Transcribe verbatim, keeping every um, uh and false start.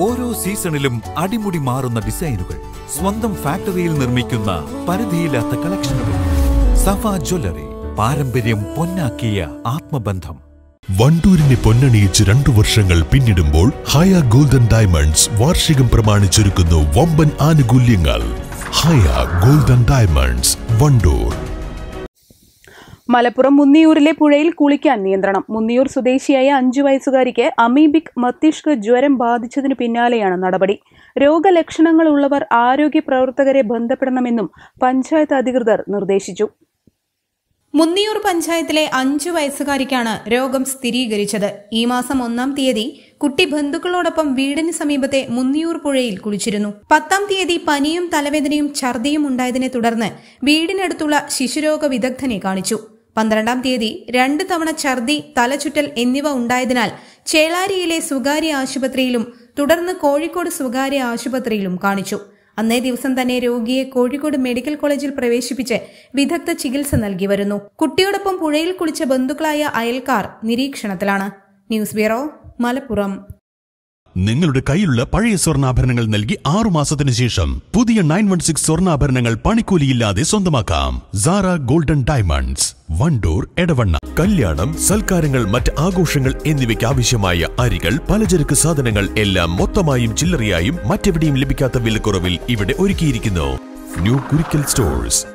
ഓരോ സീസണിലും അടിമുടി മാറുന്ന ഡിസൈനുകൾ, സ്വന്തം ഫാക്ടറിയിൽ നിർമ്മിക്കുന്ന പരിധിയില്ലാത്ത കളക്ഷനുകൾ. സഫ ജ്വല്ലറി, പാരമ്പര്യം പൊന്നാക്കിയ ആത്മബന്ധം. വണ്ടൂരിനെ പൊന്നണിയിച്ച് രണ്ടു വർഷങ്ങൾ പിന്നിടുമ്പോൾ ഹയ ഗോൾഡൻ ഡയമണ്ട്സ് വാർഷികം പ്രമാണിച്ചൊരുക്കുന്നു വമ്പൻ ആനുകൂല്യങ്ങൾ. ഹയ ഗോൾഡൻ ഡയമണ്ട്സ്, വണ്ടൂർ. മലപ്പുറം മുന്നിയൂരിലെ പുഴയിൽ കുളിക്കാൻ നിയന്ത്രണം. മുന്നിയൂർ സ്വദേശിയായ അഞ്ചു വയസ്സുകാരിക്ക് അമീബിക് മസ്തിഷ്ക ജ്വരം ബാധിച്ചതിന് പിന്നാലെയാണ് നടപടി. രോഗലക്ഷണങ്ങളുള്ളവർ ആരോഗ്യ പ്രവർത്തകരെ ബന്ധപ്പെടണമെന്നും പഞ്ചായത്ത് അധികൃതർ നിർദ്ദേശിച്ചു. മുന്നിയൂർ പഞ്ചായത്തിലെ അഞ്ചു വയസ്സുകാരിക്കാണ് രോഗം സ്ഥിരീകരിച്ചത്. ഈ മാസം ഒന്നാം തീയതി കുട്ടി ബന്ധുക്കളോടൊപ്പം വീടിന് സമീപത്തെ മുന്നിയൂർ പുഴയിൽ കുളിച്ചിരുന്നു. പത്താം തീയതി പനിയും തലവേദനയും ഛർദിയും ഉണ്ടായതിനെ തുടർന്ന് വീടിനടുത്തുള്ള ശിശുരോഗ വിദഗ്ധനെ കാണിച്ചു. പന്ത്രണ്ടാം തീയതി രണ്ട് തവണ ഛർദി, തലചുറ്റൽ എന്നിവ ഉണ്ടായതിനാൽ ചേളാരിയിലെ സ്വകാര്യ ആശുപത്രിയിലും തുടർന്ന് കോഴിക്കോട് സ്വകാര്യ ആശുപത്രിയിലും കാണിച്ചു. അന്നേ ദിവസം തന്നെ രോഗിയെ കോഴിക്കോട് മെഡിക്കൽ കോളേജിൽ പ്രവേശിപ്പിച്ച് വിദഗ്ധ ചികിത്സ നൽകി വരുന്നു. കുട്ടിയോടൊപ്പം പുഴയിൽ കുളിച്ച ബന്ധുക്കളായ അയൽക്കാർ നിരീക്ഷണത്തിലാണ്. News bureau, Malappuram. നിങ്ങളുടെ കയ്യിലുള്ള പഴയ സ്വർണ്ണാഭരണങ്ങൾ നൽകി ആറുമാസത്തിനു ശേഷം പുതിയ നയൻ വൺ സിക്സ് സ്വർണ്ണാഭരണങ്ങൾ പണിക്കൂലിയില്ലാതെ സ്വന്തമാക്കാം. Sara golden diamonds, Wandoor, Edavanna. കല്യാണം, സൽക്കാരങ്ങൾ, മറ്റ് ആഘോഷങ്ങൾ എന്നിവയ്ക്ക് ആവശ്യമായ അരികൾ, പലചരക്ക് സാധനങ്ങൾ എല്ലാം മൊത്തമായും ചില്ലറയായും മറ്റെവിടെയും ലഭിക്കാത്ത വിലക്കുറവിൽ ഇവിടെ ഒരുക്കിയിരിക്കുന്നു. New Kurikkal stores.